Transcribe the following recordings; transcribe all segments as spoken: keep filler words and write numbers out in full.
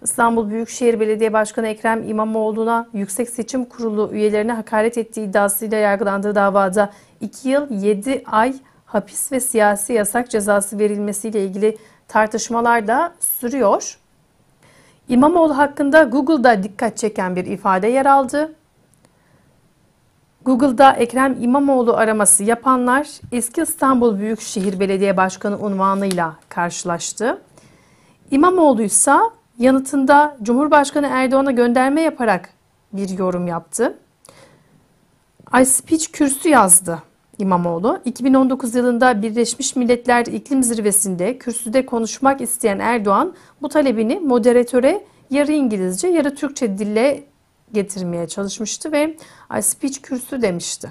İstanbul Büyükşehir Belediye Başkanı Ekrem İmamoğlu'na Yüksek Seçim Kurulu üyelerine hakaret ettiği iddiasıyla yargılandığı davada iki yıl yedi ay hapis ve siyasi yasak cezası verilmesiyle ilgili tartışmalar da sürüyor. İmamoğlu hakkında Google'da dikkat çeken bir ifade yer aldı. Google'da Ekrem İmamoğlu araması yapanlar eski İstanbul Büyükşehir Belediye Başkanı unvanıyla karşılaştı. İmamoğlu ise yanıtında Cumhurbaşkanı Erdoğan'a gönderme yaparak bir yorum yaptı. I speech kürsü yazdı İmamoğlu. iki bin on dokuz yılında Birleşmiş Milletler İklim Zirvesi'nde kürsüde konuşmak isteyen Erdoğan bu talebini moderatöre yarı İngilizce yarı Türkçe dille getirmeye çalışmıştı ve I speech kürsü demişti.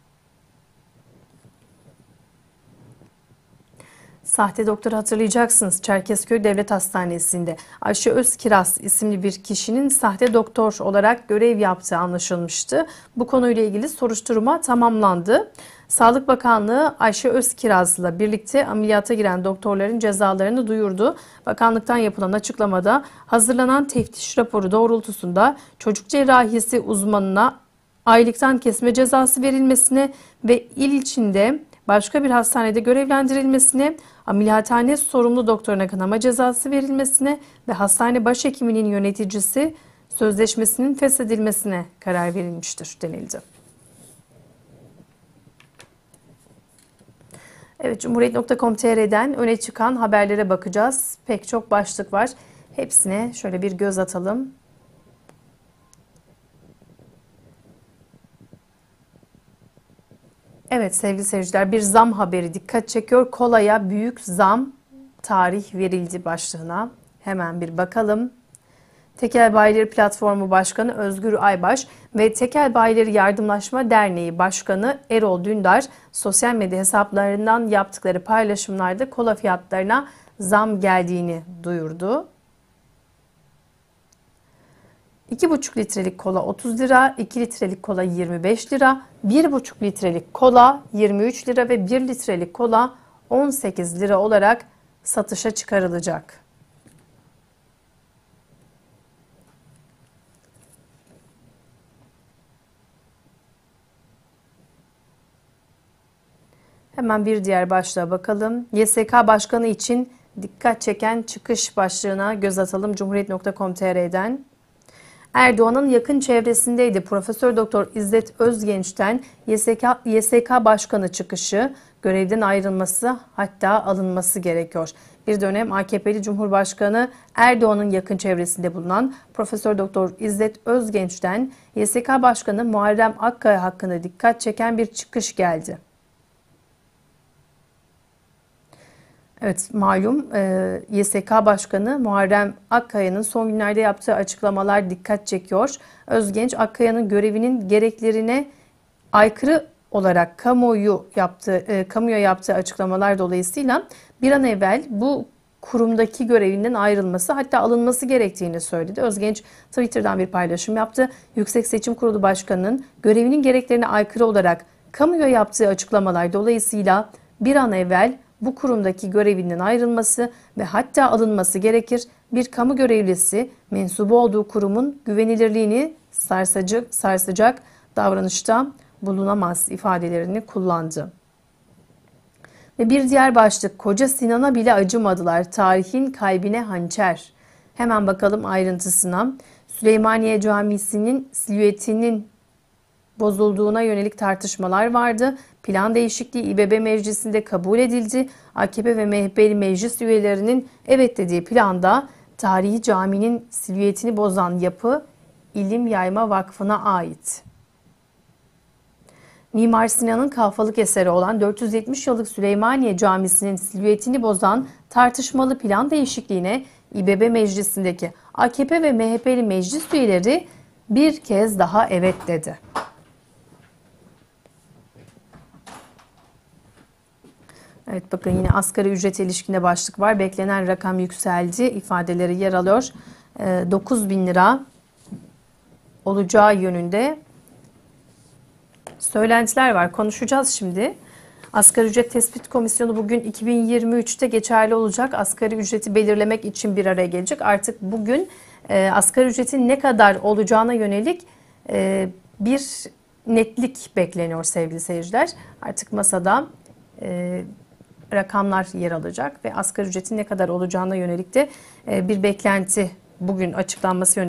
Sahte doktoru hatırlayacaksınız. Çerkezköy Devlet Hastanesi'nde Ayşe Özkiraz isimli bir kişinin sahte doktor olarak görev yaptığı anlaşılmıştı. Bu konuyla ilgili soruşturma tamamlandı. Sağlık Bakanlığı Ayşe Özkiraz'la birlikte ameliyata giren doktorların cezalarını duyurdu. Bakanlıktan yapılan açıklamada hazırlanan teftiş raporu doğrultusunda çocuk cerrahisi uzmanına aylıktan kesme cezası verilmesine ve il içinde başka bir hastanede görevlendirilmesine, ameliyathane sorumlu doktoruna kınama cezası verilmesine ve hastane başhekiminin yöneticisi sözleşmesinin feshedilmesine karar verilmiştir denildi. Evet, Cumhuriyet nokta com nokta tr'den öne çıkan haberlere bakacağız. Pek çok başlık var. Hepsine şöyle bir göz atalım. Evet sevgili seyirciler, bir zam haberi dikkat çekiyor. Kolaya büyük zam, tarih verildi başlığına. Hemen bir bakalım. Tekel Bayileri Platformu Başkanı Özgür Aybaş ve Tekel Bayileri Yardımlaşma Derneği Başkanı Erol Dündar sosyal medya hesaplarından yaptıkları paylaşımlarda kola fiyatlarına zam geldiğini duyurdu. iki buçuk litrelik kola otuz lira, iki litrelik kola yirmi beş lira, bir buçuk litrelik kola yirmi üç lira ve bir litrelik kola on sekiz lira olarak satışa çıkarılacak. Hemen bir diğer başlığa bakalım. Y S K Başkanı için dikkat çeken çıkış başlığına göz atalım Cumhuriyet nokta com nokta tr'den. Erdoğan'ın yakın çevresindeydi. Profesör Doktor İzzet Özgenç'ten Y S K, Y S K Başkanı çıkışı, görevden ayrılması hatta alınması gerekiyor. Bir dönem A K P'li Cumhurbaşkanı Erdoğan'ın yakın çevresinde bulunan Profesör Doktor İzzet Özgenç'ten Y S K Başkanı Muharrem Akkaya hakkında dikkat çeken bir çıkış geldi. Evet malum Y S K Başkanı Muharrem Akkaya'nın son günlerde yaptığı açıklamalar dikkat çekiyor. Özgenç Akkaya'nın görevinin gereklerine aykırı olarak kamuoyu yaptığı, kamuya yaptığı açıklamalar dolayısıyla bir an evvel bu kurumdaki görevinden ayrılması hatta alınması gerektiğini söyledi. Özgenç Twitter'dan bir paylaşım yaptı. Yüksek Seçim Kurulu Başkanı'nın görevinin gereklerine aykırı olarak kamuya yaptığı açıklamalar dolayısıyla bir an evvel bu kurumdaki görevinden ayrılması ve hatta alınması gerekir. Bir kamu görevlisi mensubu olduğu kurumun güvenilirliğini sarsacak, sarsacak davranışta bulunamaz ifadelerini kullandı. Ve bir diğer başlık, Koca Sinan'a bile acımadılar. Tarihin kalbine hançer. Hemen bakalım ayrıntısına. Süleymaniye Camisi'nin silüetinin bozulduğuna yönelik tartışmalar vardı. Plan değişikliği İ B B Meclisi'nde kabul edildi. A K P ve M H P'li meclis üyelerinin evet dediği planda tarihi caminin silüetini bozan yapı İlim Yayma Vakfı'na ait. Mimar Sinan'ın kalfalık eseri olan dört yüz yetmiş yıllık Süleymaniye Camisi'nin silüetini bozan tartışmalı plan değişikliğine İ B B Meclisi'ndeki A K P ve M H P'li meclis üyeleri bir kez daha evet dedi. Evet bakın yine asgari ücrete ilişkinde başlık var. Beklenen rakam yükseldi ifadeleri yer alıyor. dokuz bin lira olacağı yönünde söylentiler var. Konuşacağız şimdi. Asgari Ücret Tespit Komisyonu bugün iki bin yirmi üçte geçerli olacak asgari ücreti belirlemek için bir araya gelecek. Artık bugün e, asgari ücretin ne kadar olacağına yönelik e, bir netlik bekleniyor sevgili seyirciler. Artık masada e, rakamlar yer alacak ve asgari ücretin ne kadar olacağına yönelik de e, bir beklenti bugün açıklanması yönünde.